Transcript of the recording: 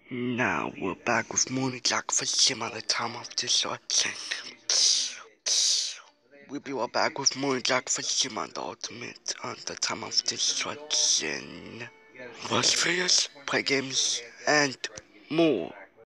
Now we're back with Moon Jack for Sim at the time of destruction. We'll be right back with Moon Jack for Sim on the ultimate on the time of destruction. Watch videos, play games, and more.